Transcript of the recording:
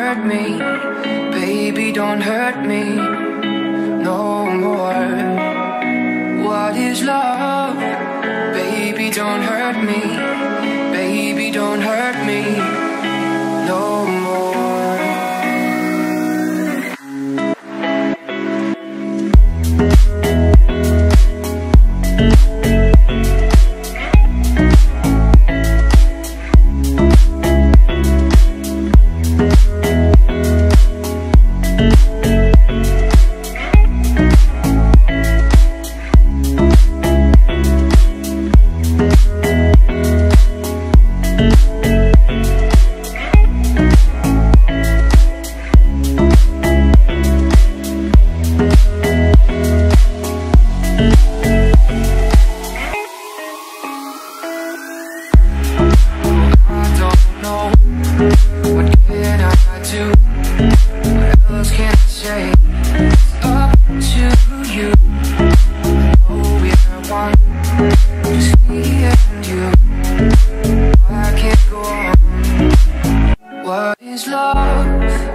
hurt me. Baby, don't hurt me no more. What is love? Baby, don't hurt me. Baby, don't hurt me no more. What can I do? What else can I say? It's up to you. I know we're one, just me and you. I can't go on. What is love?